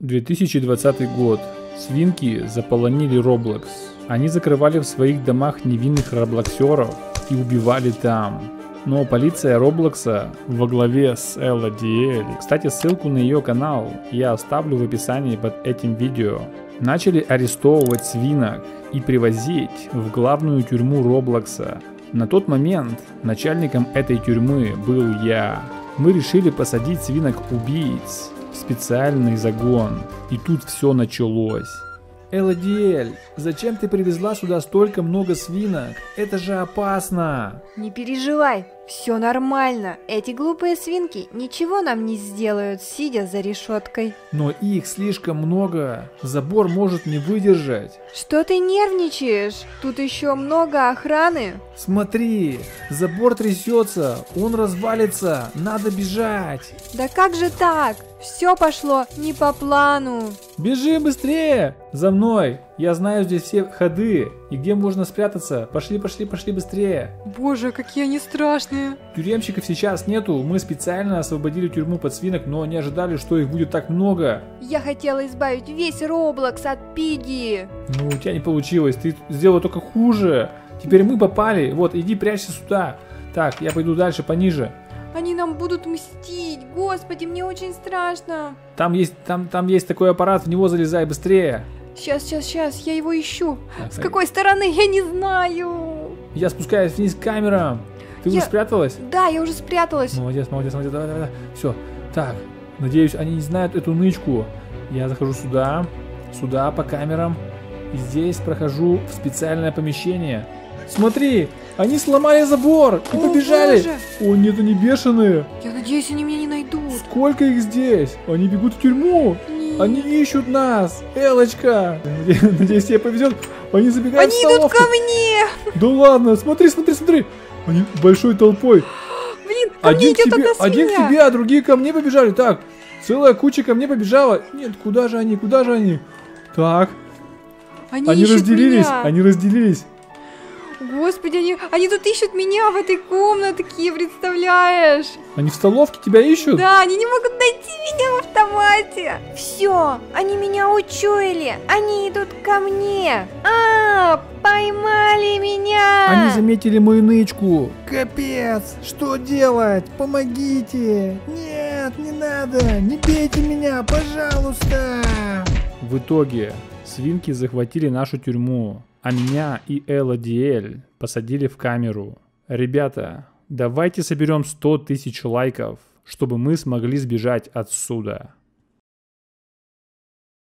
2020 год. Свинки заполонили Roblox. Они закрывали в своих домах невинных роблоксеров и убивали там. Но полиция Роблокса во главе с LDL, кстати, ссылку на ее канал я оставлю в описании под этим видео, начали арестовывать свинок и привозить в главную тюрьму Роблокса. На тот момент начальником этой тюрьмы был я. Мы решили посадить свинок-убийц в специальный загон. И тут все началось. LDL, зачем ты привезла сюда столько много свинок? Это же опасно. Не переживай, все нормально. Эти глупые свинки ничего нам не сделают, сидя за решеткой. Но их слишком много. Забор может не выдержать. Что ты нервничаешь? Тут еще много охраны. Смотри, забор трясется, он развалится, надо бежать. Да как же так? Все пошло не по плану. Бежи быстрее! За мной! Я знаю здесь все ходы и где можно спрятаться. Пошли, пошли, пошли быстрее. Боже, какие они страшные. Тюремщиков сейчас нету. Мы специально освободили тюрьму под свинок, но не ожидали, что их будет так много. Я хотела избавить весь Роблокс от Пиги. Ну, у тебя не получилось. Ты сделала только хуже. Теперь мы попали. Вот, иди прячься сюда. Так, я пойду дальше, пониже. Они нам будут мстить. Господи, мне очень страшно. Там есть такой аппарат, в него залезай быстрее. Сейчас, я его ищу. Так, С какой стороны, я не знаю. Я спускаюсь вниз к камерам. Ты уже спряталась? Да, я уже спряталась. Молодец, давай. Все, так, надеюсь, они не знают эту нычку. Я захожу сюда по камерам. И здесь прохожу в специальное помещение. Смотри, они сломали забор и побежали. Боже. О, нет, они бешеные. Я надеюсь, они меня не найдут. Сколько их здесь? Они бегут в тюрьму. Они ищут нас. Элочка. Надеюсь, тебе повезет. Они забегают в столовку. Они идут ко мне. Да ладно, смотри. Они большой толпой. Блин, ко мне идет одна свинья. Один к тебе, а другие ко мне побежали. Так, целая куча ко мне побежала. Нет, куда же они? Так. Они разделились. Господи, они тут ищут меня в этой комнатке, представляешь? Они в столовке тебя ищут? Да, они не могут найти меня в автомате. Все, они меня учуяли, они идут ко мне. Поймали меня. Они заметили мою нычку. Капец, что делать? Помогите. Нет, не надо, не бейте меня, пожалуйста. В итоге свинки захватили нашу тюрьму. А меня и LDL посадили в камеру. Ребята, давайте соберем 100 000 лайков, чтобы мы смогли сбежать отсюда.